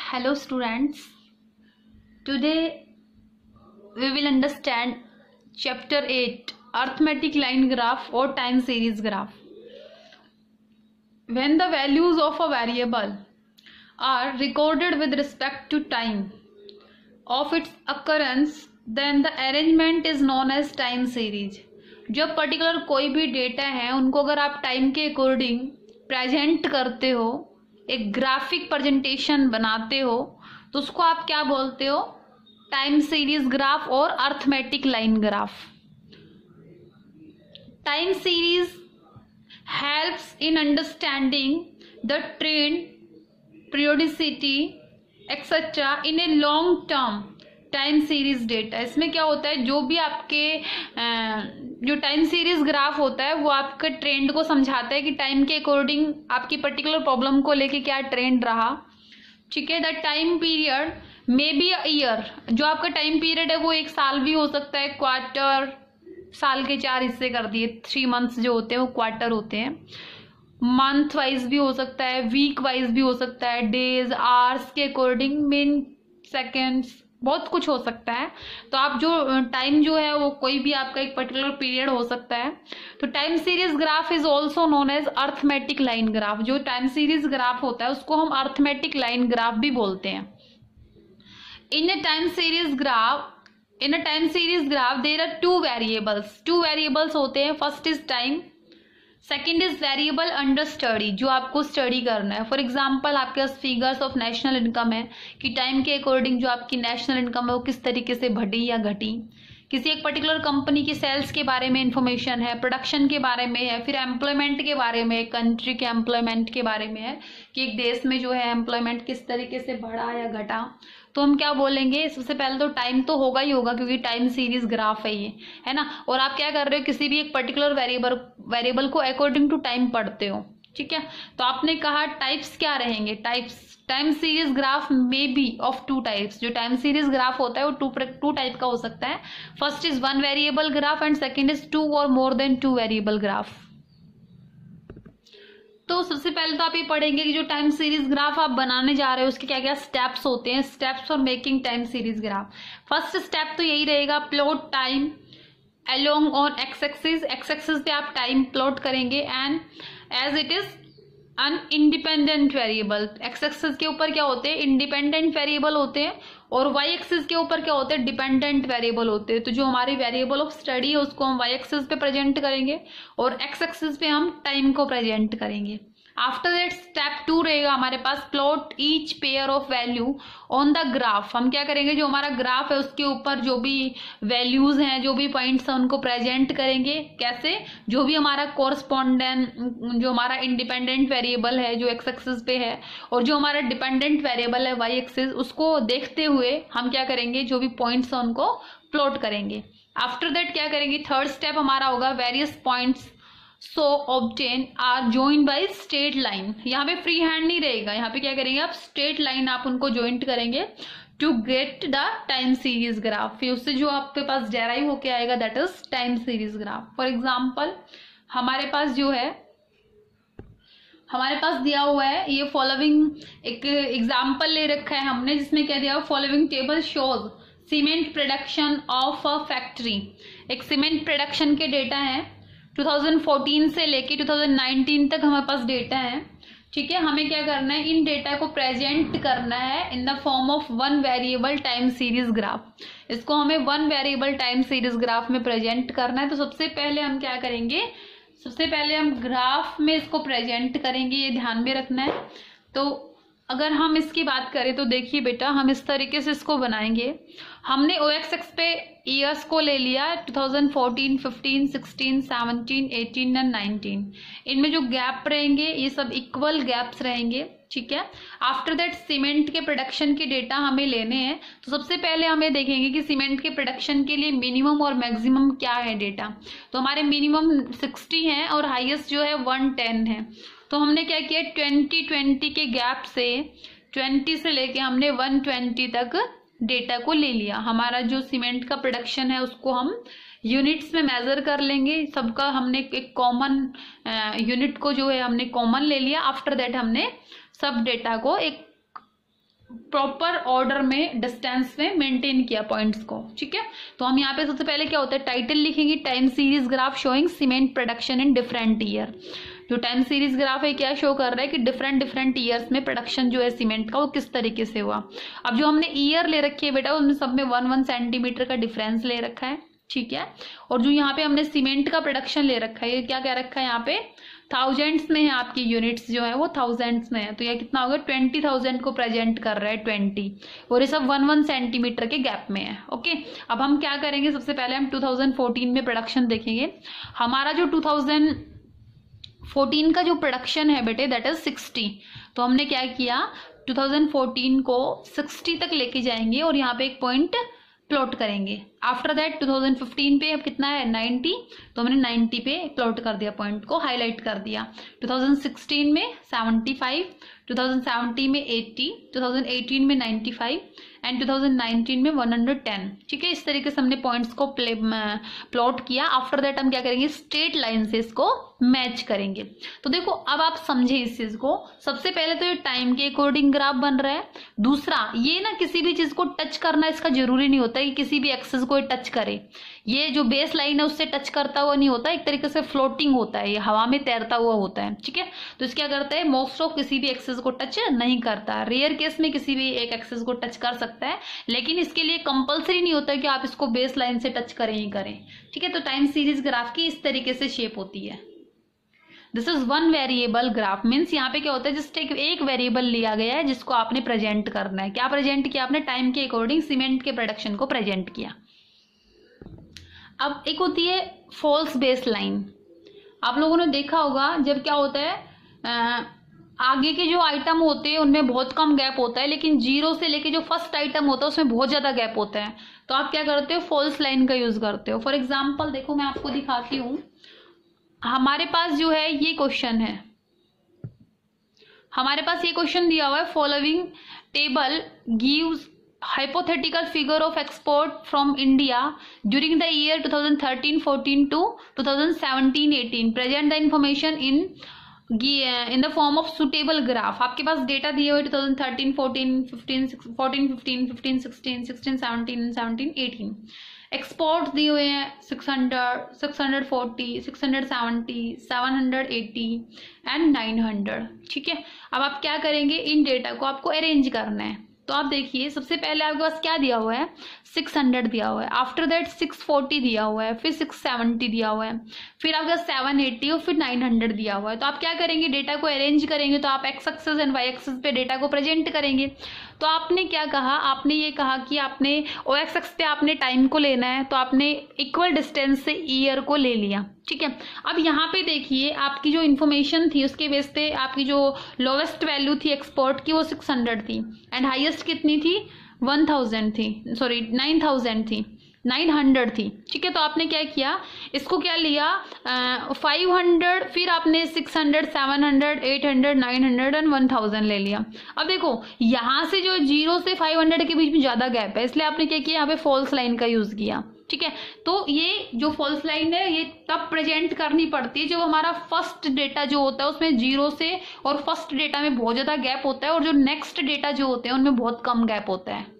Hello students, today we will understand chapter 8 arithmetic line graph or time series graph. When the values of a variable are recorded with respect to time of its occurrence, then the arrangement is known as time series. जब particular कोई भी data है उनको अगर आप time के according present करते हो, एक ग्राफिक प्रेजेंटेशन बनाते हो, तो उसको आप क्या बोलते हो? टाइम सीरीज ग्राफ और arithmetic line graph. Time series helps in understanding the trend, periodicity etcetera in a long term time series data. इसमें क्या होता है, जो भी आपके जो टाइम सीरीज ग्राफ होता है वो आपके ट्रेंड को समझाता है कि टाइम के अकॉर्डिंग आपकी पर्टिकुलर प्रॉब्लम को लेके क्या ट्रेंड रहा. ठीक है. The time period may be a year. जो आपका टाइम पीरियड है वो एक साल भी हो सकता है. क्वार्टर, साल के 4 हिस्से कर दिए, 3 मंथ्स जो होते हैं वो क्वार्टर होते हैं. मंथ वाइज भी हो सकता है, वीक वाइज भी हो सकता है, डेज आवर्स के अकॉर्डिंग, मिनट, सेकेंड्स, बहुत कुछ हो सकता है. तो आप जो टाइम जो है वो कोई भी आपका एक पर्टिकुलर पीरियड हो सकता है. तो time series graph is also known as arithmetic line graph. जो टाइम सीरीज ग्राफ होता है उसको हम अर्थमेटिक लाइन ग्राफ भी बोलते हैं. In a time series graph there are two variables होते हैं. First is time, second is variable under study, जो आपको स्टडी करना है. फॉर एग्जाम्पल आपके पास फिगर्स ऑफ नेशनल इनकम है कि टाइम के अकॉर्डिंग जो आपकी नेशनल इनकम है वो किस तरीके से बढ़ी या घटी. किसी एक पर्टिकुलर कंपनी की सेल्स के बारे में इंफॉर्मेशन है, प्रोडक्शन के बारे में है, फिर एम्प्लॉयमेंट के बारे में, कंट्री के एम्प्लॉयमेंट के बारे में है कि एक देश में जो है एम्प्लॉयमेंट किस तरीके से बढ़ा या घटा. तो हम क्या बोलेंगे? सबसे पहले तो टाइम तो होगा ही होगा क्योंकि टाइम सीरीज ग्राफ है ये, है ना. और आप क्या कर रहे हो, किसी भी एक पर्टिकुलर वेरिएबल को अकॉर्डिंग टू टाइम पढ़ते हो. ठीक है. तो आपने कहा टाइप्स क्या रहेंगे. टाइम सीरीज ग्राफ में बी ऑफ 2 टाइप्स. जो टाइम सीरीज ग्राफ होता है वो टू टाइप का हो सकता है. First is 1 variable graph and second is 2 और मोर देन 2 वेरिएबल ग्राफ. तो सबसे पहले तो आप ये पढ़ेंगे कि जो टाइम सीरीज ग्राफ आप बनाने जा रहे हो उसके क्या क्या स्टेप्स होते हैं. Steps for making time series graph. First step तो यही रहेगा, plot time along on X axis पे आप टाइम प्लॉट करेंगे and as it is an independent variable. X axis के ऊपर क्या होते हैं? इंडिपेंडेंट वेरिएबल होते हैं. और वाई एक्सिस के ऊपर क्या होते हैं? डिपेंडेंट वेरिएबल होते हैं. तो जो हमारी वेरिएबल ऑफ स्टडी है उसको हम वाई एक्सिस पे प्रेजेंट करेंगे और एक्स एक्सिस पे हम टाइम को प्रेजेंट करेंगे. आफ्टर दैट स्टेप 2 रहेगा हमारे पास, plot each pair of value on the graph. हम क्या करेंगे, जो हमारा ग्राफ है उसके ऊपर जो भी वैल्यूज हैं, जो भी पॉइंट्स हैं उनको प्रेजेंट करेंगे. कैसे? जो भी हमारा कोरस्पॉन्डेंट, जो हमारा इंडिपेंडेंट वेरिएबल है जो एक्स एक्सिस पे है और जो हमारा डिपेंडेंट वेरिएबल है वाई एक्सिस, उसको देखते हुए हम क्या करेंगे, जो भी पॉइंट्स हैं उनको प्लॉट करेंगे. आफ्टर दैट क्या करेंगे, थर्ड स्टेप हमारा होगा various points so obtain are joined by straight line. यहाँ पे फ्री हैंड नहीं रहेगा, यहाँ पे क्या करेंगे आप, स्ट्रेट लाइन आप उनको ज्वाइंट करेंगे to get the time series graph. फिर उससे जो आपके पास डेराइव होके आएगा that is time series graph. For example हमारे पास जो है, हमारे पास दिया हुआ है ये फॉलोइंग एक एग्जाम्पल ले रखा है हमने जिसमें क्या दिया, following table shows cement production of a factory. एक सीमेंट प्रोडक्शन के डेटा है 2014 से लेके 2019 तक हमारे पास डेटा है. ठीक है. हमें क्या करना है, इन डेटा को प्रेजेंट करना है in the form of 1 variable time series graph. इसको हमें 1 वेरिएबल टाइम सीरीज ग्राफ में प्रेजेंट करना है. तो सबसे पहले हम क्या करेंगे, सबसे पहले हम ग्राफ में इसको प्रेजेंट करेंगे, ये ध्यान में रखना है. तो अगर हम इसकी बात करें तो देखिए बेटा, हम इस तरीके से इसको बनाएंगे. हमने ओ एक्स एक्स पे ईयर्स को ले लिया 2014, 15, 16, 17, 18 एंड 19. इनमें जो गैप रहेंगे ये सब इक्वल गैप्स रहेंगे. ठीक है. आफ्टर दैट सीमेंट के प्रोडक्शन के डेटा हमें लेने हैं. तो सबसे पहले हमें देखेंगे कि सीमेंट के प्रोडक्शन के लिए मिनिमम और मैक्सिमम क्या है डेटा. तो हमारे मिनिमम 60 है और हाईएस्ट जो है 110 है. तो हमने क्या किया, 2020 के गैप से 20 से लेके हमने 120 तक डेटा को ले लिया. हमारा जो सीमेंट का प्रोडक्शन है उसको हम यूनिट्स में मेजर कर लेंगे. सबका हमने एक कॉमन यूनिट को जो है हमने कॉमन ले लिया. आफ्टर दैट हमने सब डेटा को एक प्रॉपर ऑर्डर में डिस्टेंस में मेंटेन किया पॉइंट्स को, ठीक है। तो हम यहाँ पे सबसे पहले क्या होता है, टाइटल लिखेंगे time series graph showing cement production in different year. जो टाइम सीरीज ग्राफ है क्या शो कर रहा है कि डिफरेंट ईयर्स में प्रोडक्शन जो है सीमेंट का वो किस तरीके से हुआ। अब जो हमने ईयर ले रखी है बेटा उनमें सब में 1 सेंटीमीटर का डिफरेंस ले रखा है, ठीक है। और जो यहाँ पे हमने सीमेंट का प्रोडक्शन ले रखा है, ये क्या क्या रखा है यहाँ पे, थाउजेंड्स में है, आपकी यूनिट्स जो है वो थाउजेंड्स में है। तो ये कितना होगा, 20,000 को प्रेजेंट कर रहा है 20, और ये सब 1 सेंटीमीटर के गैप में है, ओके। अब हम क्या करेंगे, सबसे पहले हम 2014 में प्रोडक्शन देखेंगे। हमारा जो 2014 का जो प्रोडक्शन है बेटे दैट इज 60। तो हमने क्या किया, 2014 को 60 तक लेके जाएंगे और यहाँ पे एक पॉइंट प्लॉट करेंगे। आफ्टर दैट 2015 पे अब कितना है 90, तो हमने 90 पे प्लॉट कर दिया, पॉइंट को हाईलाइट कर दिया। 2016 में 75, 2017 में 80, 2018 में 95 एंड 2019 में 110, ठीक है। इस तरीके से हमने पॉइंट्स को प्लॉट किया। आफ्टर दैट हम क्या करेंगे, स्ट्रेट लाइन से इसको मैच करेंगे। तो देखो अब आप समझे इस चीज को, सबसे पहले तो ये टाइम के अकॉर्डिंग ग्राफ बन रहा है। दूसरा ये ना किसी भी चीज को टच करना इसका जरूरी नहीं होता कि किसी भी एक्सेस को टच करे, ये जो बेस लाइन है उससे टच करता हुआ नहीं होता, एक तरीके से फ्लोटिंग होता है, ये हवा में तैरता हुआ होता है, ठीक है। तो इस क्या करता है, मोस्ट ऑफ किसी भी एक्सेस को टच नहीं करता, रेयर केस में किसी भी एक एक्सेस को टच कर सकता है, लेकिन इसके लिए कंपलसरी नहीं होता कि आप इसको बेस लाइन से टच करें ही करें, ठीक है। तो टाइम सीरीज ग्राफ की इस तरीके से शेप होती है। This is one variable graph, means यहाँ पे क्या होता है, जस्ट एक वेरिएबल लिया गया है जिसको आपने प्रेजेंट करना है। क्या प्रेजेंट किया आपने, टाइम के अकॉर्डिंग सीमेंट के प्रोडक्शन को प्रेजेंट किया। अब एक होती है फॉल्स बेस लाइन। आप लोगों ने देखा होगा जब क्या होता है, आगे के जो आइटम होते हैं उनमें बहुत कम गैप होता है, लेकिन जीरो से लेके जो फर्स्ट आइटम होता है उसमें बहुत ज्यादा गैप होता है। तो आप क्या करते हो, फॉल्स लाइन का यूज करते हो। फॉर एग्जाम्पल देखो मैं आपको दिखाती हूँ, हमारे पास जो है ये क्वेश्चन है, हमारे पास ये क्वेश्चन दिया हुआ है, following table gives hypothetical figure of export from India during the year 2013-14 to 2017-18, present the information in the form of suitable graph। आपके पास डेटा दिए हुए 2013-14, 15 15 16 16 17 17 18, एक्सपोर्ट दिए हुए हैं 600, 640, 670, 780 एंड 900, ठीक है। अब आप क्या करेंगे, इन डेटा को आपको अरेंज करना है। तो आप देखिए सबसे पहले आपके पास क्या दिया हुआ है, 600 दिया हुआ है, आफ्टर दैट 640 दिया हुआ है, फिर 670 दिया हुआ है, फिर आपका 780 और फिर 900 दिया हुआ है। तो आप क्या करेंगे, डेटा को अरेंज करेंगे। तो आप X axis and Y axis पे डेटा को प्रेजेंट करेंगे। तो आपने क्या कहा, आपने ये कहा कि आपने ओ एक्स एक्स पे आपने टाइम को लेना है, तो आपने इक्वल डिस्टेंस से ईयर को ले लिया, ठीक है। अब यहाँ पे देखिए आपकी जो इन्फॉर्मेशन थी उसके बेस पे आपकी जो लोवेस्ट वैल्यू थी एक्सपोर्ट की वो 600 थी एंड हाईएस्ट कितनी थी, 1000 थी, सॉरी 9000 थी, 900 थी, ठीक है। तो आपने क्या किया, इसको क्या लिया 500, फिर आपने 600, 700, 800, 900 एंड 1000 ले लिया। अब देखो यहाँ से जो 0 से 500 के बीच में ज्यादा गैप है, इसलिए आपने क्या किया, यहाँ पे फॉल्स लाइन का यूज किया, ठीक है। तो ये जो फॉल्स लाइन है ये तब प्रेजेंट करनी पड़ती है जब हमारा फर्स्ट डेटा जो होता है उसमें 0 से और फर्स्ट डेटा में बहुत ज्यादा गैप होता है, और जो नेक्स्ट डेटा जो होते हैं उनमें बहुत कम गैप होता है।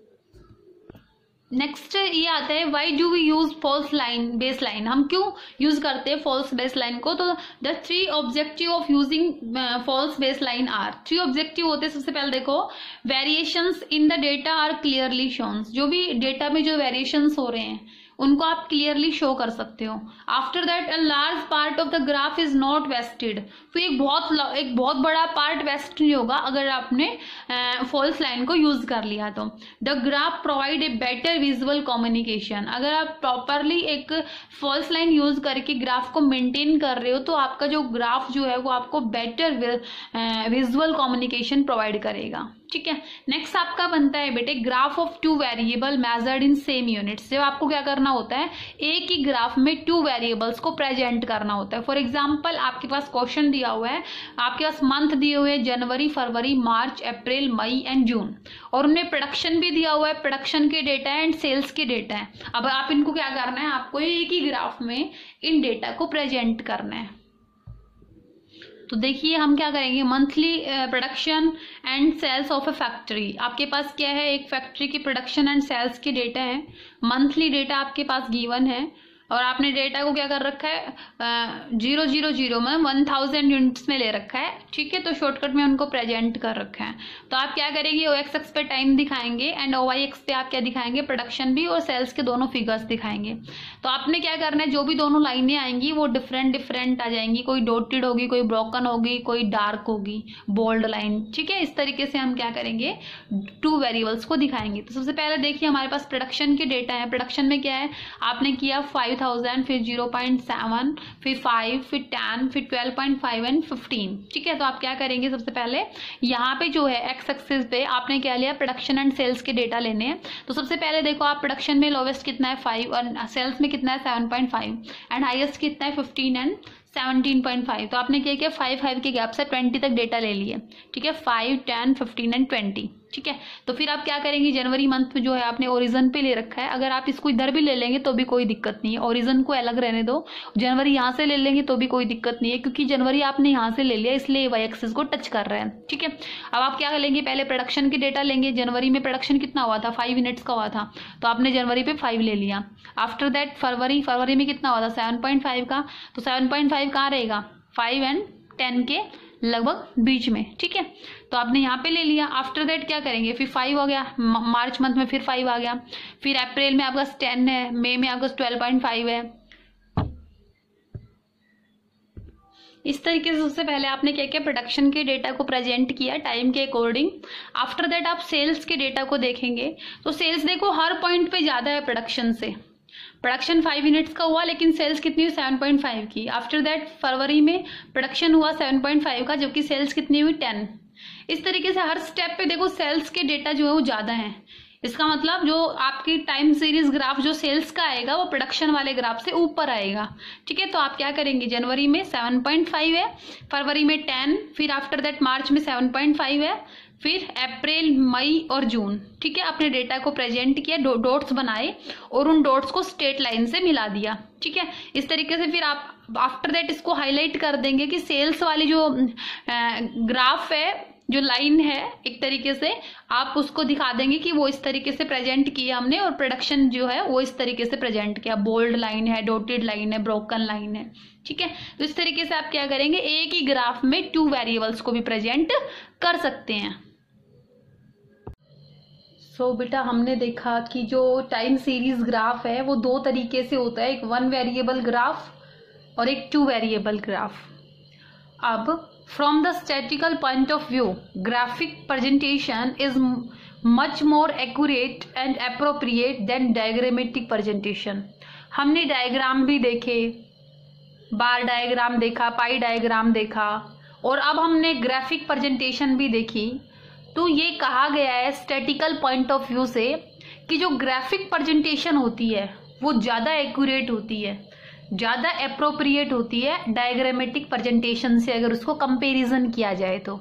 नेक्स्ट ये आता है, why do we use false line base line, हम क्यों यूज करते हैं फॉल्स बेस लाइन को। तो the 3 objective of using false base line are, 3 objective होते हैं। सबसे पहले देखो, variations in the data are clearly shown, जो भी डेटा में जो वेरिएशंस हो रहे हैं उनको आप क्लियरली शो कर सकते हो। After that a large part of the graph is not wasted, तो एक बहुत बड़ा पार्ट वेस्ट नहीं होगा अगर आपने फॉल्स लाइन को यूज कर लिया। तो the graph provide a better visual communication, अगर आप प्रॉपरली एक फॉल्स लाइन यूज करके ग्राफ को मेंटेन कर रहे हो तो आपका जो ग्राफ जो है वो आपको बेटर विजुअल कम्युनिकेशन प्रोवाइड करेगा, ठीक है। नेक्स्ट आपका बनता है बेटे graph of 2 variable measured in same units. जब आपको क्या करना होता है, एक ही ग्राफ में 2 वेरिएबल्स को प्रेजेंट करना होता है। फॉर एग्जांपल आपके पास क्वेश्चन दिया हुआ है, आपके पास मंथ दिए हुए हैं जनवरी, फरवरी, मार्च, अप्रैल, मई एंड जून, और उनमें प्रोडक्शन भी दिया हुआ है, प्रोडक्शन के डेटा एंड सेल्स के डेटा है। अब आप इनको क्या करना है, आपको एक ही ग्राफ में इन डेटा को प्रेजेंट करना है। तो देखिए हम क्या करेंगे, monthly production and sales of a factory. आपके पास क्या है, एक फैक्ट्री की प्रोडक्शन एंड सेल्स की डेटा है, मंथली डेटा आपके पास गिवन है, और आपने डेटा को क्या कर रखा है, 000 में 1000 यूनिट्स में ले रखा है, ठीक है। तो शॉर्टकट में उनको प्रेजेंट कर रखा है। तो आप क्या करेंगे, ओ एक्स एक्स पे टाइम दिखाएंगे एंड ओ वाई एक्स पे आप क्या दिखाएंगे, प्रोडक्शन भी और सेल्स के दोनों फिगर्स दिखाएंगे। तो आपने क्या करना है, जो भी दोनों लाइनें आएंगी वो डिफरेंट डिफरेंट आ जाएंगी, कोई डॉटेड होगी, कोई ब्रोकन होगी, कोई डार्क होगी, बोल्ड लाइन, ठीक है। इस तरीके से हम क्या करेंगे, 2 वेरिएबल्स को दिखाएंगे। तो सबसे पहले देखिए हमारे पास प्रोडक्शन के डेटा है। प्रोडक्शन में क्या है, आपने किया 5000, फिर 0.7, फिर 5, फिर 10, फिर 12.5 एंड 15, ठीक है। तो आप क्या करेंगे, सबसे पहले यहाँ पे जो है एक्स एक्सिस पे आपने क्या लिया, प्रोडक्शन एंड सेल्स के डेटा लेने हैं। तो सबसे पहले देखो आप, प्रोडक्शन में लोवेस्ट कितना है 5 और सेल्स में कितना है 7.5 एंड हाईएस्ट कितना है 15 एंड 17.5। तो आपने क्या किया, 5 के गैप से 20 तक डेटा ले लिए, ठीक है, 5, 10, 15 एंड 20, ठीक है। तो फिर आप क्या करेंगे, जनवरी मंथ जो है आपने ओरिजिन पे ले रखा है, अगर आप इसको इधर भी ले लेंगे तो भी कोई दिक्कत नहीं है, ओरिजिन को अलग रहने दो, जनवरी यहाँ से ले लेंगे तो भी कोई दिक्कत नहीं है, क्योंकि जनवरी आपने यहाँ से ले लिया इसलिए वाई एक्सिस को टच कर रहे हैं, ठीक है। अब आप क्या लेंगे, पहले प्रोडक्शन की डेटा लेंगे। जनवरी में प्रोडक्शन कितना हुआ था, 5 यूनिट्स का हुआ था, तो आपने जनवरी पे 5 ले लिया। आफ्टर दैट फरवरी में कितना हुआ था, 7.5 का, तो 7.5 कहाँ रहेगा, 5 एंड 10 के लगभग बीच में, ठीक है। तो आपने यहाँ पे ले लिया। आफ्टर दैट क्या करेंगे, फिर 5 हो गया, मार्च मंथ में फिर 5 आ गया, फिर अप्रैल में आपका 10 है, मई में आपका 12.5 है। इस तरीके से सबसे पहले आपने क्या किया, प्रोडक्शन के डेटा को प्रेजेंट किया टाइम के अकॉर्डिंग। आफ्टर दैट आप सेल्स के डेटा को देखेंगे। तो सेल्स देखो हर पॉइंट पे ज्यादा है प्रोडक्शन से, प्रोडक्शन 5 यूनिट्स का हुआ लेकिन सेल्स कितनी हुई, 7.5 की। आफ्टर दैट फरवरी में प्रोडक्शन हुआ 7.5 का, जबकि सेल्स कितनी हुई 10। इस तरीके से हर स्टेप पे देखो सेल्स के डेटा जो है वो ज्यादा है। इसका मतलब जो आपकी टाइम सीरीज ग्राफ जो सेल्स का आएगा वो प्रोडक्शन वाले ग्राफ से ऊपर आएगा, ठीक है। तो आप क्या करेंगे, जनवरी में 7.5 है, फरवरी में 10, फिर आफ्टर दैट मार्च में 7.5 है, फिर अप्रैल, मई और जून, ठीक है। अपने डेटा को प्रेजेंट किया, डॉट्स बनाए और उन डॉट्स को स्ट्रेट लाइन से मिला दिया, ठीक है। इस तरीके से फिर आप आफ्टर दैट इसको हाईलाइट कर देंगे कि सेल्स वाली जो ग्राफ है, जो लाइन है, एक तरीके से आप उसको दिखा देंगे कि वो इस तरीके से प्रेजेंट किया हमने, और प्रोडक्शन जो है वो इस तरीके से प्रेजेंट किया, बोल्ड लाइन है, डॉटेड लाइन है, ब्रोकन लाइन है, ठीक है। तो इस तरीके से आप क्या करेंगे, एक ही ग्राफ में 2 वेरिएबल्स को भी प्रेजेंट कर सकते हैं। सो बेटा हमने देखा कि जो टाइम सीरीज ग्राफ है वो 2 तरीके से होता है, एक 1 वेरिएबल ग्राफ और एक 2 वेरिएबल ग्राफ। अब from the statical point of view, graphic presentation is much more accurate and appropriate than diagrammatic presentation. हमने डायग्राम भी देखे, बार डायग्राम देखा, पाई डायग्राम देखा, और अब हमने ग्राफिक प्रेजेंटेशन भी देखी। तो ये कहा गया है स्टैटिकल पॉइंट ऑफ व्यू से कि जो ग्राफिक प्रेजेंटेशन होती है वो ज़्यादा एक्यूरेट होती है, ज़्यादा एप्रोप्रिएट होती है डायग्रामेटिक प्रेजेंटेशन से, अगर उसको कंपैरिजन किया जाए तो।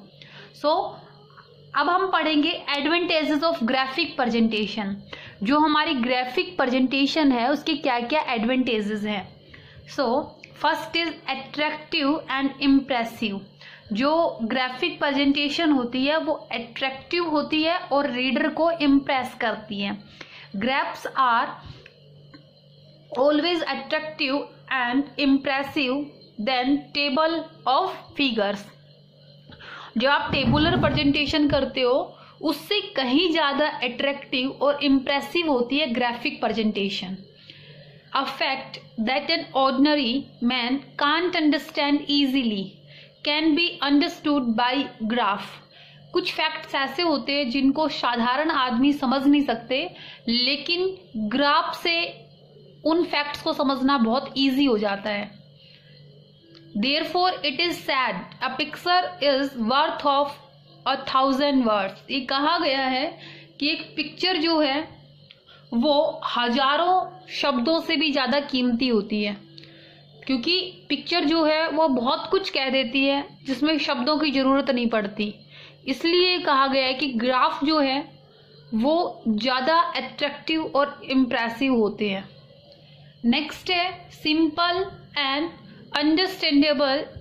अब हम पढ़ेंगे एडवांटेजेस ऑफ ग्राफिक प्रेजेंटेशन। जो हमारी ग्राफिक प्रेजेंटेशन है उसके क्या क्या एडवांटेजेस हैं। First is attractive and impressive. जो ग्राफिक प्रेजेंटेशन होती है वो अट्रैक्टिव होती है और रीडर को इम्प्रेस करती है। Graphs are always attractive and impressive than table of figures. जो आप टेबुलर प्रेजेंटेशन करते हो उससे कहीं ज्यादा अट्रैक्टिव और इम्प्रेसिव होती है graphic presentation. A fact that an ordinary man can't understand easily can be understood by graph। कुछ फैक्ट्स ऐसे होते हैं जिनको साधारण आदमी समझ नहीं सकते, लेकिन ग्राफ से उन फैक्ट्स को समझना बहुत इजी हो जाता है। Therefore it is said a picture is worth of 1,000 words। ये कहा गया है कि एक पिक्चर जो है वो हजारों शब्दों से भी ज्यादा कीमती होती है, क्योंकि पिक्चर जो है वो बहुत कुछ कह देती है जिसमें शब्दों की जरूरत नहीं पड़ती। इसलिए कहा गया है कि ग्राफ जो है वो ज्यादा अट्रैक्टिव और इम्प्रेसिव होते हैं। नेक्स्ट है simple and understandable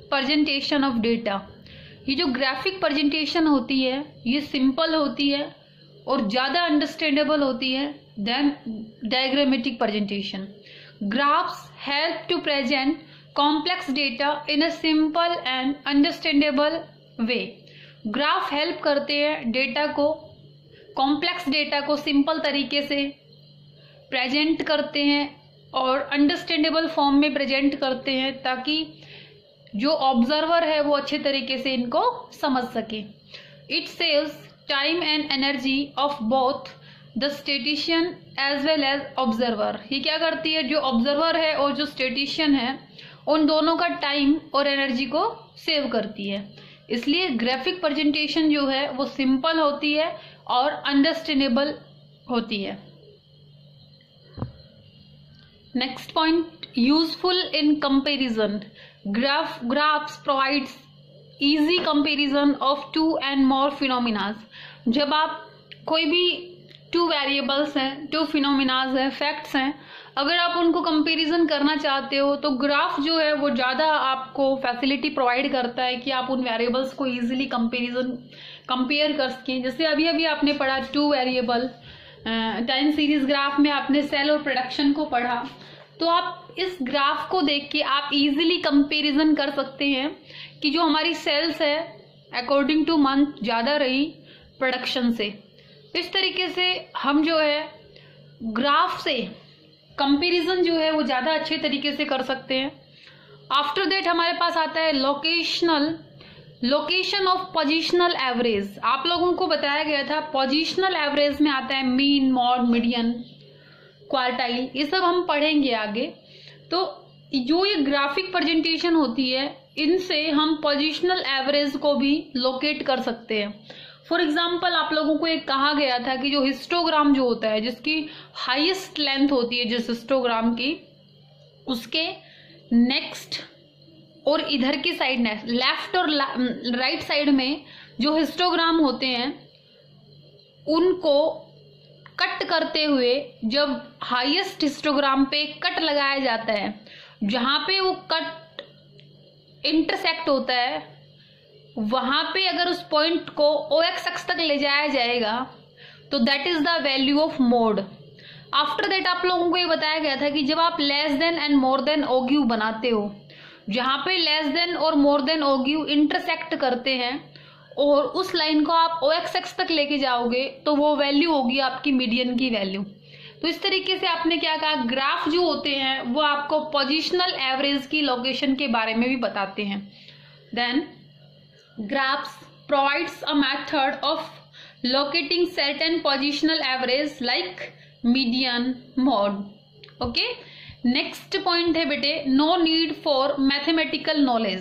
presentation of data. ये जो ग्राफिक प्रेजेंटेशन होती है ये सिंपल होती है और ज़्यादा अंडरस्टैंडेबल होती है than diagrammatic presentation. Graphs help to present complex data in a simple and understandable way. Graph help करते हैं डेटा को, कॉम्प्लेक्स डेटा को सिंपल तरीके से प्रेजेंट करते हैं और अंडरस्टैंडेबल फॉर्म में प्रेजेंट करते हैं ताकि जो ऑब्जर्वर है वो अच्छे तरीके से इनको समझ सके। It saves time and energy of both the statistician as well as observer. ये क्या करती है, जो ऑब्जर्वर है और जो स्टेटिशियन है उन दोनों का टाइम और एनर्जी को सेव करती है। इसलिए ग्राफिक प्रेजेंटेशन जो है वो सिंपल होती है और अंडरस्टैंडेबल होती है। Next point, useful in comparison. Graphs provides easy comparison of two and more phenomenas. जब आप कोई भी टू वेरिएबल्स हैं, टू फिनोमिनाज हैं, फैक्ट्स हैं, अगर आप उनको कंपैरिजन करना चाहते हो तो ग्राफ जो है वो ज़्यादा आपको फैसिलिटी प्रोवाइड करता है कि आप उन वेरिएबल्स को इजीली कंपेयर कर सकें। जैसे अभी अभी आपने पढ़ा two variable time series graph में आपने सेल और प्रोडक्शन को पढ़ा, तो आप इस ग्राफ को देख के आप इजीली कंपैरिजन कर सकते हैं कि जो हमारी सेल्स है अकॉर्डिंग टू मंथ ज़्यादा रही प्रोडक्शन से। इस तरीके से हम जो है ग्राफ से कंपैरिजन जो है वो ज़्यादा अच्छे तरीके से कर सकते हैं। आफ्टर दैट हमारे पास आता है लोकेशन ऑफ पोजिशनल एवरेज। आप लोगों को बताया गया था पोजिशनल एवरेज में आता है मीन, मॉड, मीडियन, क्वार्टाइल, ये सब हम पढ़ेंगे आगे। तो जो ये ग्राफिक प्रेजेंटेशन होती है इनसे हम पोजिशनल एवरेज को भी लोकेट कर सकते हैं। फॉर एग्जाम्पल आप लोगों को एक कहा गया था कि जो हिस्टोग्राम जो होता है, जिसकी हाईएस्ट लेंथ होती है जिस हिस्टोग्राम की, उसके नेक्स्ट और इधर की साइड लेफ्ट और राइट साइड में जो हिस्टोग्राम होते हैं उनको कट करते हुए जब हाईएस्ट हिस्टोग्राम पे कट लगाया जाता है, जहां पे वो कट इंटरसेक्ट होता है, वहां पे अगर उस पॉइंट को OX एक्स तक ले जाया जाएगा तो that is the value of mode. After that आप लोगों को ये बताया गया था कि जब आप less than and more than ogive बनाते हो, जहां पे लेस देन और मोर देन ओग्यू इंटरसेक्ट करते हैं और उस लाइन को आप OX एक्स तक लेके जाओगे तो वो वैल्यू होगी आपकी मीडियन की वैल्यू। तो इस तरीके से आपने क्या कहा, ग्राफ जो होते हैं वो आपको पोजिशनल एवरेज की लोकेशन के बारे में भी बताते हैं। Then graphs provides a method of locating certain positional average like median, mode. Okay, next point है बेटे, no need for mathematical knowledge.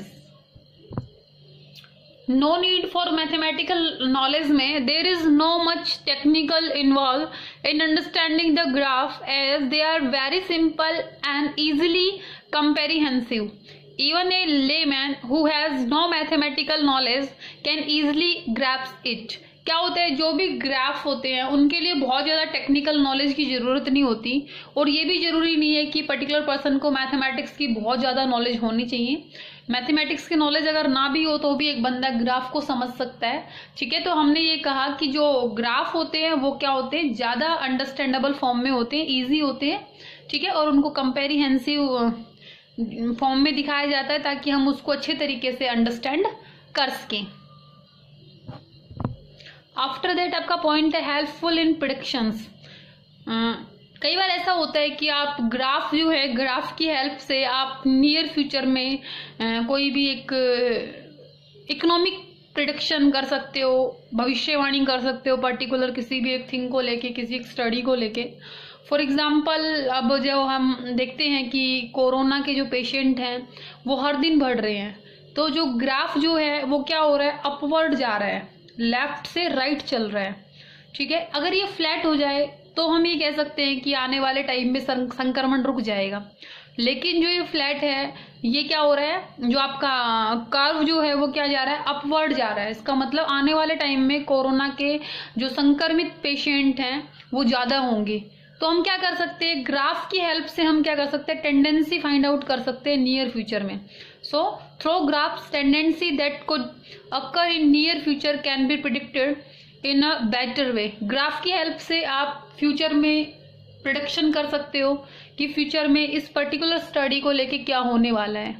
No need for mathematical knowledge में there is no much technical involve in understanding the graph as they are very simple and easily comprehensive. Even a layman who has no mathematical knowledge can easily grasp it. क्या होता है, जो भी graph होते हैं उनके लिए बहुत ज़्यादा टेक्निकल नॉलेज की ज़रूरत नहीं होती और ये भी ज़रूरी नहीं है कि पर्टिकुलर पर्सन को मैथमेटिक्स की बहुत ज़्यादा नॉलेज होनी चाहिए। मैथमेटिक्स की नॉलेज अगर ना भी हो तो भी एक बंदा ग्राफ को समझ सकता है। ठीक है, तो हमने ये कहा कि जो ग्राफ होते हैं वो क्या होते हैं, ज़्यादा अंडरस्टैंडेबल फॉर्म में होते हैं, ईजी होते हैं। ठीक है, और उनको कंपेरिहेंसिव फॉर्म में दिखाया जाता है ताकि हम उसको अच्छे तरीके से अंडरस्टैंड कर सकें। आफ्टर दैट आपका पॉइंट है हेल्पफुल इन प्रेडिक्शंस। कई बार ऐसा होता है कि आप ग्राफ जो है, ग्राफ की हेल्प से आप नियर फ्यूचर में कोई भी एक इकोनॉमिक प्रेडिक्शन कर सकते हो, भविष्यवाणी कर सकते हो पर्टिकुलर किसी भी एक थिंग को लेके, किसी एक स्टडी को लेके। फॉर एग्जाम्पल अब जो हम देखते हैं कि कोरोना के जो पेशेंट हैं वो हर दिन बढ़ रहे हैं, तो जो ग्राफ जो है वो क्या हो रहा है, अपवर्ड जा रहा है, लेफ्ट से राइट चल रहा है। ठीक है, अगर ये फ्लैट हो जाए तो हम ये कह सकते हैं कि आने वाले टाइम में संक्रमण रुक जाएगा। लेकिन जो ये फ्लैट है ये क्या हो रहा है, जो आपका कर्व जो है वो क्या जा रहा है, अपवर्ड जा रहा है। इसका मतलब आने वाले टाइम में कोरोना के जो संक्रमित पेशेंट हैं वो ज़्यादा होंगे। तो हम क्या कर सकते हैं, ग्राफ की हेल्प से हम क्या कर सकते हैं, टेंडेंसी फाइंड आउट कर सकते हैं नियर फ्यूचर में। So through graphs, tendency that could occur in near future can be predicted in a better way. Graph की हेल्प से आप फ्यूचर में प्रिडिक्शन कर सकते हो कि फ्यूचर में इस पर्टिकुलर स्टडी को लेके क्या होने वाला है.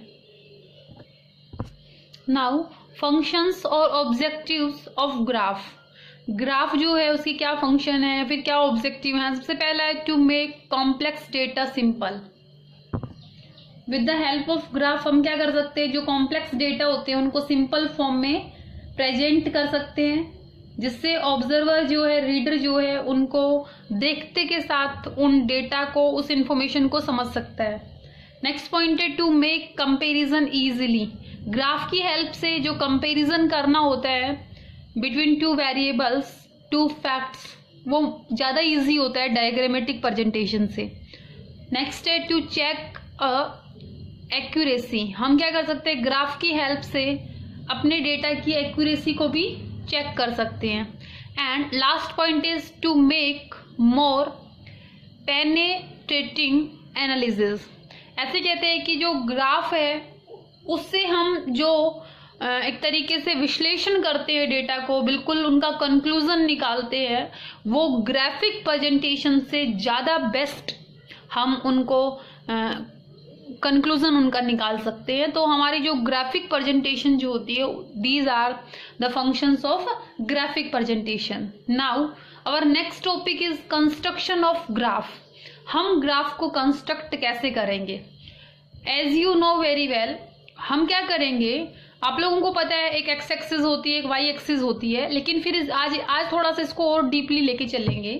नाउ फंक्शंस और ऑब्जेक्टिव्स ऑफ ग्राफ. ग्राफ जो है उसकी क्या फंक्शन है, फिर क्या ऑब्जेक्टिव है. सबसे पहला है to make complex data simple. With the help of graph हम क्या कर सकते हैं, जो कॉम्प्लेक्स डेटा होते हैं उनको सिंपल फॉर्म में प्रेजेंट कर सकते हैं, जिससे ऑब्जर्वर जो है, रीडर जो है, उनको देखते के साथ उन डेटा को, उस इंफॉर्मेशन को समझ सकता है. नेक्स्ट पॉइंट है to make comparison easily. Graph की हेल्प से जो कंपेरिजन करना होता है between two variables, two facts, वो ज़्यादा इजी होता है डायग्रामेटिक प्रेजेंटेशन से. नेक्स्ट है टू चेक एक्यूरेसी. हम क्या कर सकते हैं, ग्राफ की हेल्प से अपने डेटा की एक्यूरेसी को भी चेक कर सकते हैं. And last point is to make more penetrating analysis. ऐसे कहते हैं कि जो ग्राफ है उससे हम जो एक तरीके से विश्लेषण करते हैं डेटा को, बिल्कुल उनका कंक्लूजन निकालते हैं, वो ग्राफिक प्रेजेंटेशन से ज़्यादा बेस्ट हम उनको कंक्लूजन उनका निकाल सकते हैं. तो हमारी जो ग्राफिक प्रेजेंटेशन जो होती है, these are the functions of graphic presentation. Now our next topic is construction of graph. हम ग्राफ को कंस्ट्रक्ट कैसे करेंगे. As you know very well, हम क्या करेंगे, आप लोगों को पता है एक एक्स एक्सिस होती है, एक वाई एक्सिस होती है, लेकिन फिर आज थोड़ा सा इसको और डीपली लेके चलेंगे.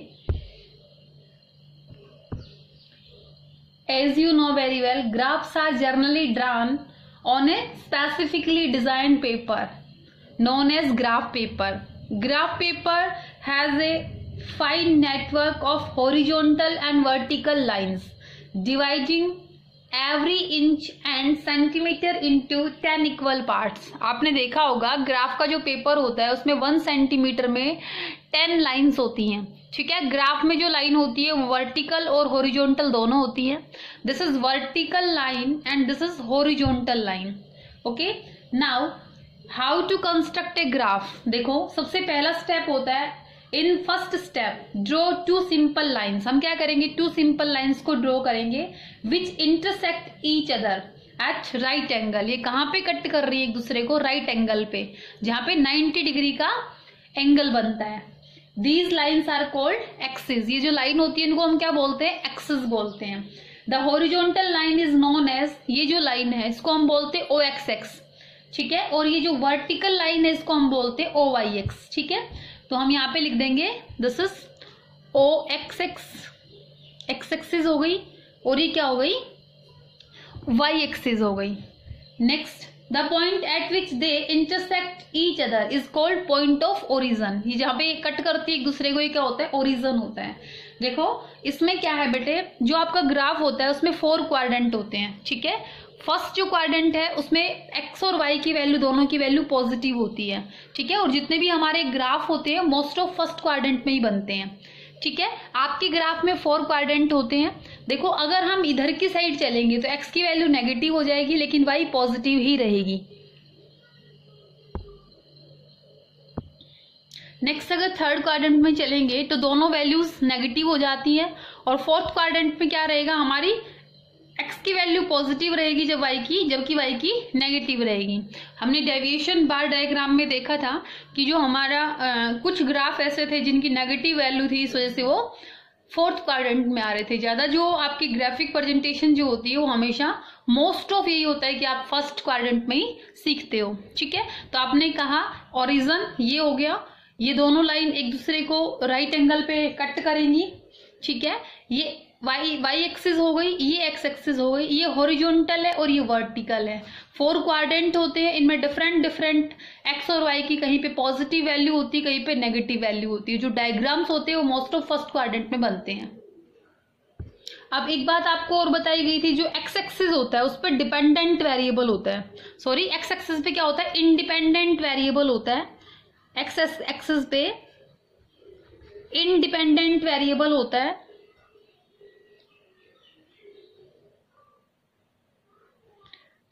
As you know very well, graphs are generally drawn on a specifically designed paper known as graph paper. Graph paper has a fine network of horizontal and vertical lines dividing every inch and centimeter into 10 equal parts. आपने देखा होगा graph का जो paper होता है उसमें 1 centimetre में 10 lines होती हैं. ठीक है, ग्राफ में जो लाइन होती है वो वर्टिकल और हॉरिजॉन्टल दोनों होती है. This is vertical line and this is horizontal line. Okay, now how to construct a graph. देखो, सबसे पहला स्टेप होता है, in first step draw two simple lines. हम क्या करेंगे, टू सिंपल लाइन्स को ड्रॉ करेंगे which intersect each other at right angle. ये कहाँ पे कट कर रही है एक दूसरे को, राइट एंगल पे, जहाँ पे 90 डिग्री का एंगल बनता है. These lines are called axes. ये जो लाइन होती है इनको हम क्या बोलते हैं, एक्सिस बोलते हैं. The horizontal line is known as, ये जो लाइन है इसको हम बोलते हैं OXX. ठीक है, और ये जो वर्टिकल लाइन है इसको हम बोलते हैं OYX. ठीक है, तो हम यहाँ पे लिख देंगे this is OXX, X axis हो गई, और ये क्या हो गई, Y एक्सिस हो गई. Next, the point at which they intersect each other is called point of origin. ये जहाँ पे कट करती है एक दूसरे को, ये क्या होता है, ओरिजन होता है. देखो इसमें क्या है बेटे, जो आपका ग्राफ होता है उसमें 4 क्वाड्रेंट होते हैं. ठीक है, फर्स्ट जो क्वाड्रेंट है उसमें एक्स और वाई की वैल्यू, दोनों की वैल्यू पॉजिटिव होती है. ठीक है, और जितने भी हमारे ग्राफ होते हैं मोस्ट ऑफ फर्स्ट क्वाड्रेंट में ही बनते हैं. ठीक है, आपके ग्राफ में 4 क्वाड्रेंट होते हैं. देखो अगर हम इधर की साइड चलेंगे तो x की वैल्यू नेगेटिव हो जाएगी, लेकिन y पॉजिटिव ही रहेगी. नेक्स्ट, अगर थर्ड क्वाड्रेंट में चलेंगे तो दोनों वैल्यूज नेगेटिव हो जाती है, और फोर्थ क्वाड्रेंट में क्या रहेगा, हमारी x की वैल्यू पॉजिटिव रहेगी जबकि y की नेगेटिव रहेगी. हमने डेविएशन बार डायग्राम में देखा था कि जो हमारा कुछ ग्राफ ऐसे थे जिनकी नेगेटिव वैल्यू थी, इस वजह से वो फोर्थ क्वाड्रेंट में आ रहे थे ज्यादा. जो आपकी ग्राफिक प्रेजेंटेशन जो होती है वो हमेशा मोस्ट ऑफ यही होता है कि आप फर्स्ट क्वाड्रेंट में ही सीखते हो. ठीक है, तो आपने कहा ओरिजन ये हो गया, ये दोनों लाइन एक दूसरे को राइट एंगल पे कट करेंगी. ठीक है, ये वाई एक्सिस हो गई, ये एक्स एक्सिस हो गई, ये हॉरिजॉन्टल है और ये वर्टिकल है. 4 क्वाड्रेंट होते हैं, इनमें डिफरेंट एक्स और वाई की कहीं पे पॉजिटिव वैल्यू होती है, कहीं पे नेगेटिव वैल्यू होती है. जो डायग्राम्स होते हैं वो मोस्ट ऑफ फर्स्ट क्वाड्रेंट में बनते हैं. अब एक बात आपको और बताई गई थी, जो एक्स एक्सिस होता है उस पर डिपेंडेंट वेरिएबल होता है, सॉरी एक्स एक्सिस पे क्या होता है, इंडिपेंडेंट वेरिएबल होता है. एक्स एक्सिस पे इंडिपेंडेंट वेरिएबल होता है.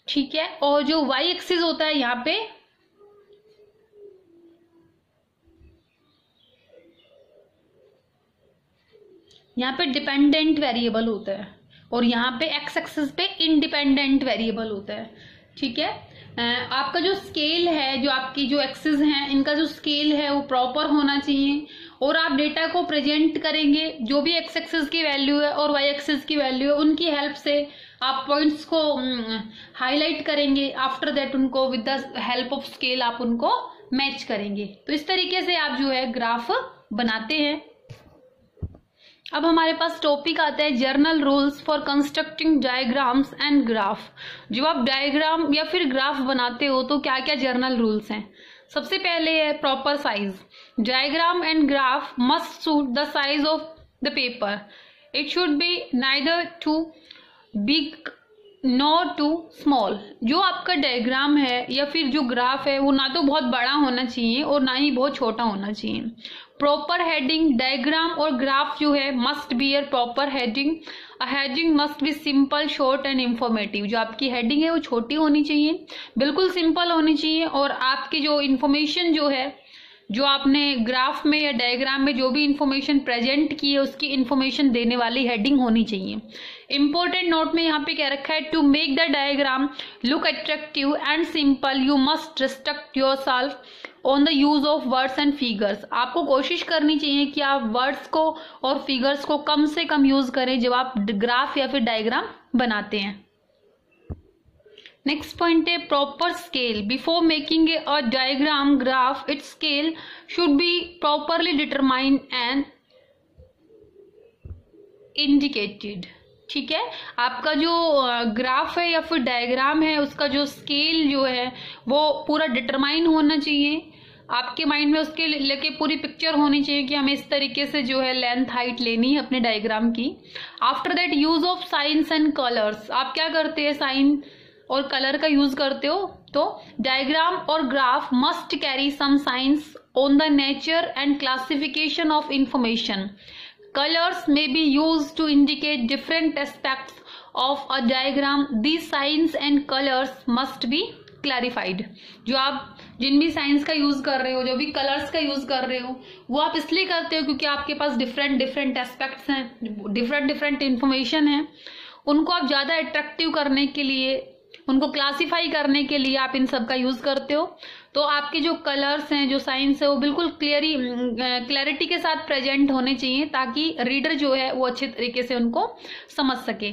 ठीक है। और जो वाई एक्सिस होता है यहाँ पे डिपेंडेंट वेरिएबल होता है और यहाँ पे एक्स एक्सिस पे इंडिपेंडेंट वेरिएबल होता है। ठीक है। आपका जो स्केल है, जो आपकी जो एक्सिस हैं, इनका जो स्केल है वो प्रॉपर होना चाहिए और आप डेटा को प्रेजेंट करेंगे, जो भी एक्स एक्सिस की वैल्यू है और वाई एक्सिस की वैल्यू है उनकी हेल्प से आप पॉइंट्स को हाईलाइट करेंगे। आफ्टर दैट उनको with the help of scale आप उनको मैच करेंगे। तो इस तरीके से आप जो है ग्राफ बनाते हैं। अब हमारे पास टॉपिक आता है general rules for constructing diagrams and graph. जब आप डायग्राम या फिर ग्राफ बनाते हो तो क्या क्या जर्नल रूल्स हैं। सबसे पहले है proper size. Diagram and graph must suit the size of the paper. It should be neither too big not too small. जो आपका डायग्राम है या फिर जो ग्राफ है वो ना तो बहुत बड़ा होना चाहिए और ना ही बहुत छोटा होना चाहिए। Proper heading. डायग्राम और ग्राफ जो है must be a proper heading. Heading must be simple, short and informative. जो आपकी हेडिंग है वो छोटी होनी चाहिए, बिल्कुल सिंपल होनी चाहिए और आपकी जो इंफॉर्मेशन जो है, जो आपने ग्राफ में या डायग्राम में जो भी इंफॉर्मेशन प्रेजेंट की है उसकी इंफॉर्मेशन देने वाली हेडिंग होनी चाहिए। इंपॉर्टेंट नोट में यहाँ पे क्या रखा है, to make the diagram look attractive and simple you must restrict yourself on the use of words and figures. आपको कोशिश करनी चाहिए कि आप वर्ड्स को और फिगर्स को कम से कम यूज करें जब आप ग्राफ या फिर डायग्राम बनाते हैं। नेक्स्ट पॉइंट है proper scale. Before making a diagram graph its scale should be properly determined and indicated. ठीक है। आपका जो ग्राफ है या फिर डायग्राम है उसका जो स्केल जो है वो पूरा डिटरमाइन होना चाहिए। आपके माइंड में उसके लेके पूरी पिक्चर होनी चाहिए कि हमें इस तरीके से जो है लेंथ हाइट लेनी है अपने डायग्राम की। After that use of signs and colours. आप क्या करते हैं, साइन और कलर का यूज करते हो। तो डायग्राम और graph must carry some signs on the nature and classification of information. Colors may be used to indicate different aspects of a diagram. These signs and colors must be clarified. जो आप जिन भी science का use कर रहे हो, जो भी colours का यूज कर रहे हो, वो आप इसलिए करते हो क्योंकि आपके पास डिफरेंट एस्पेक्ट्स हैं, डिफरेंट इंफॉर्मेशन है। उनको आप ज्यादा अट्रैक्टिव करने के लिए, उनको क्लासिफाई करने के लिए आप इन सब का यूज करते हो। तो आपके जो कलर्स हैं, जो साइंस है, वो बिल्कुल क्लैरिटी के साथ प्रेजेंट होने चाहिए ताकि रीडर जो है वो अच्छे तरीके से उनको समझ सके।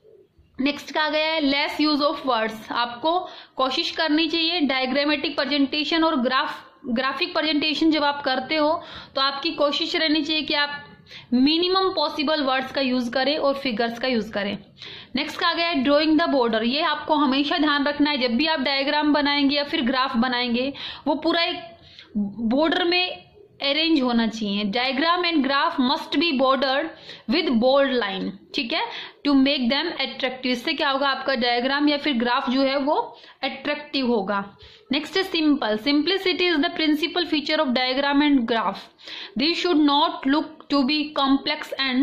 नेक्स्ट कहा गया है लेस यूज ऑफ वर्ड्स। आपको कोशिश करनी चाहिए डायग्रामेटिक प्रेजेंटेशन और ग्राफिक प्रेजेंटेशन जब आप करते हो तो आपकी कोशिश रहनी चाहिए कि आप मिनिमम पॉसिबल वर्ड्स का यूज करें और फिगर्स का यूज करें। नेक्स्ट कहा गया है ड्रॉइंग द बॉर्डर। ये आपको हमेशा ध्यान रखना है, जब भी आप डायग्राम बनाएंगे या फिर ग्राफ बनाएंगे वो पूरा एक बॉर्डर में अरेंज होना चाहिए। Diagram and graph must be bordered with bold line. ठीक है, टू मेक देम अट्रैक्टिव। इससे क्या होगा, आपका डायग्राम या फिर ग्राफ जो है वो अट्रैक्टिव होगा। नेक्स्ट है simple. Simplicity is the principal feature of diagram and graph. This should not look to be complex and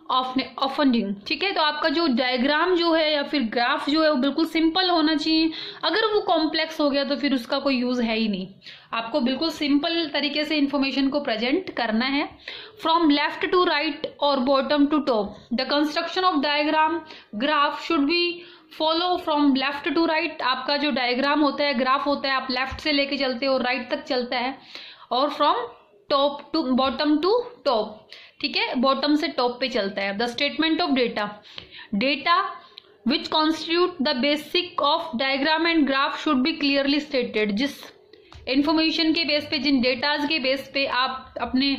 offending. ठीक है, तो आपका जो डायग्राम जो है या फिर ग्राफ जो है वो बिल्कुल सिंपल होना चाहिए। अगर वो कॉम्प्लेक्स हो गया तो फिर उसका कोई यूज है ही नहीं। आपको बिल्कुल सिंपल तरीके से इंफॉर्मेशन को प्रेजेंट करना है। फ्रॉम लेफ्ट टू राइट और bottom to top the construction of diagram graph should be follow from left to right. आपका जो डायग्राम होता है, ग्राफ होता है, आप लेफ्ट से लेके चलते हो, राइट तक चलता है। और from top to bottom to top, ठीक है, बॉटम से टॉप पे चलता है। The statement of data which constitute the basic of diagram and graph should be clearly stated. जिस इंफॉर्मेशन के बेस पे, जिन डेटाज के बेस पे आप अपने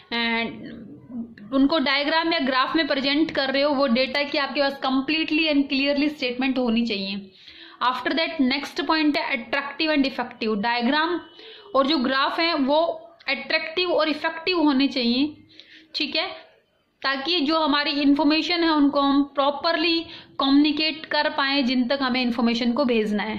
उनको डायग्राम या ग्राफ में प्रेजेंट कर रहे हो, वो डेटा की आपके पास कंप्लीटली एंड क्लियरली स्टेटमेंट होनी चाहिए। आफ्टर दैट नेक्स्ट पॉइंट है अट्रैक्टिव एंड इफेक्टिव। डायग्राम और जो ग्राफ है वो अट्रैक्टिव और इफेक्टिव होने चाहिए। ठीक है, ताकि जो हमारी इंफॉर्मेशन है उनको हम प्रॉपरली कम्युनिकेट कर पाए जिन तक हमें इंफॉर्मेशन को भेजना है।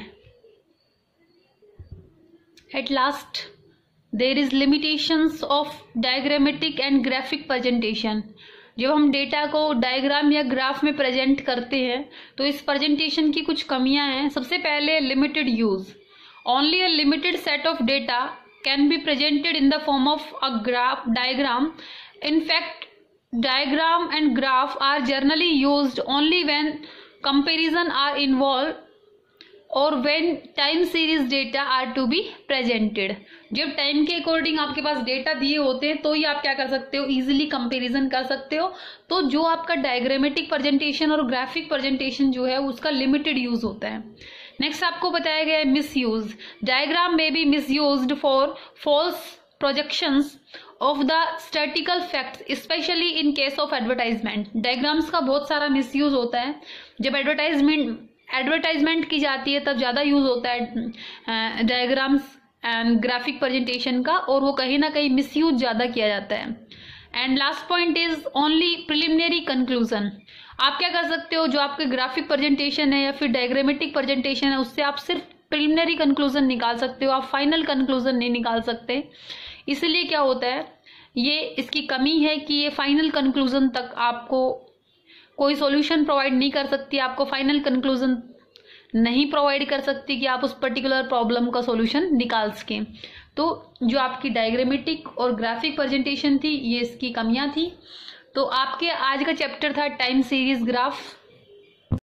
At last there is limitations of diagrammatic and graphic presentation. जब हम डेटा को डायग्राम या ग्राफ में प्रेजेंट करते हैं तो इस प्रेजेंटेशन की कुछ कमियां हैं। सबसे पहले limited use, only a limited set of data can be presented in the form of a graph diagram. In fact diagram and graph are generally used only when comparison are involved or when time series data are to be presented। जब time के according आपके पास data दिए होते हैं तो ही आप क्या कर सकते हो, इजीली कंपैरिजन कर सकते हो। तो जो आपका डायग्रामेटिक प्रेजेंटेशन और ग्राफिक प्रेजेंटेशन जो है उसका लिमिटेड यूज होता है। नेक्स्ट आपको बताया गया है मिस यूज। डायग्राम में be misused for false projections of the statical facts specially in case of advertisement. Diagrams का बहुत सारा मिसयूज होता है। जब एडवर्टाइजमेंट की जाती है तब ज़्यादा यूज होता है डायग्राम्स एंड ग्राफिक प्रेजेंटेशन का, और वो कहीं ना कहीं मिसयूज ज़्यादा किया जाता है। And last point is only preliminary conclusion. आप क्या कर सकते हो, जो आपके ग्राफिक प्रेजेंटेशन है या फिर डायग्रामेटिक प्रेजेंटेशन है उससे आप सिर्फ प्रिलिमिनरी कंक्लूजन निकाल सकते हो, आप फाइनल कंक्लूजन नहीं निकाल सकते। इसलिए क्या होता है, ये इसकी कमी है कि ये फाइनल कंक्लूजन तक आपको कोई सॉल्यूशन प्रोवाइड नहीं कर सकती, आपको फाइनल कंक्लूजन नहीं प्रोवाइड कर सकती कि आप उस पर्टिकुलर प्रॉब्लम का सॉल्यूशन निकाल सकें। तो जो आपकी डायग्रामेटिक और ग्राफिक प्रेजेंटेशन थी ये इसकी कमियां थी। तो आपके आज का चैप्टर था टाइम सीरीज ग्राफ।